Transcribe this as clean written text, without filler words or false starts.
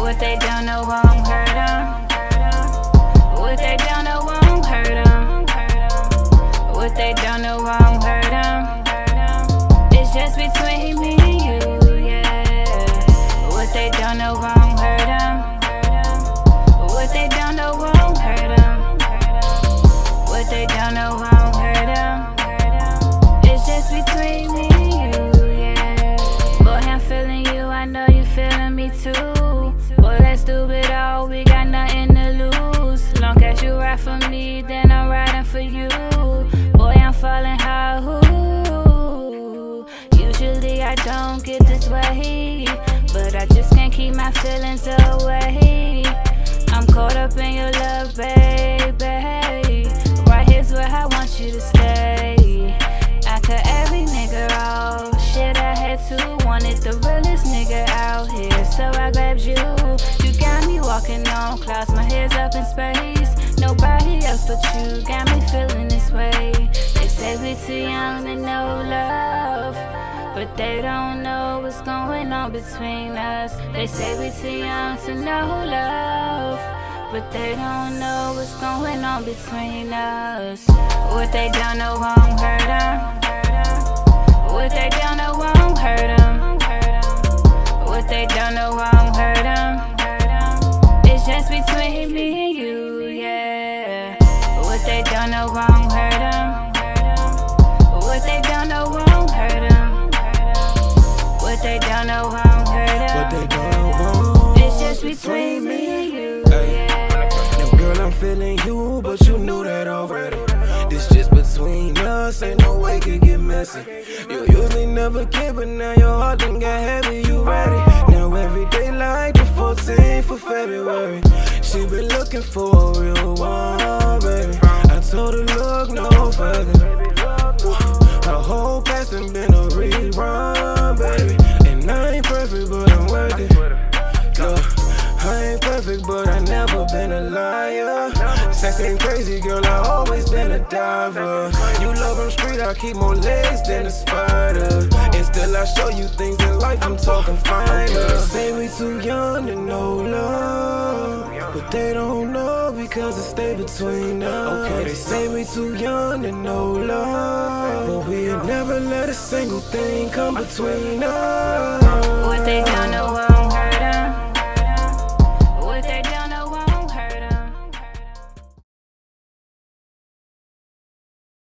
What they don't know won't hurt them. What they don't know won't hurt them. What they don't know won't hurt them. It's just between me and you, yeah. What they don't know won't hurt them. What they don't know won't hurt them. What they don't know won't hurt them. It's just between me and you, yeah. Boy, I'm feeling you, I know you feeling me too. Boy, let's do it all, we got nothing to lose. Long as you ride for me, then I'm riding for you. Boy, I'm falling hard, ooh. Usually I don't get this way, but I just can't keep my feelings away. I'm caught up in your love, baby. Right here's where I want you to stay. I cut every nigga off. Shit, I had to. Wanted the realest nigga out here, so I grabbed you. You got me walking on clouds, my head's up in space. Nobody else but you got me feeling this way. They say we too young to know love, but they don't know what's going on between us. They say we too young to know love, but they don't know what's going on between us. What they don't know won't hurt them. What they don't know won't hurt them. What they don't know won't hurt them. It's just between me and you, yeah. What they don't know won't hurt them. What they don't know won't hurt them. What they don't know won't hurt them. What they don't know won't. It's just between me and you, yeah. Now girl, I'm feeling you, but you knew that already. This just between us, ain't no way it could get messy. You usually never care, but now your heart done got heavy, you ready. Now every day like the 14th of February. She been looking for a real one, baby. I told her look no further. Her whole past done been a rerun, baby. And I ain't perfect, but I'm worth it. Look, I ain't perfect, but I never been a liar. Sex ain't crazy, girl, I always been a diver. You love them street, I keep more legs than a spider. And still I show you things in life, I'm talking finer. They say we too young to know love, but they don't know because it stay between us. Okay, they say we too young to know love, but we'll never let a single thing come between us. What they don't know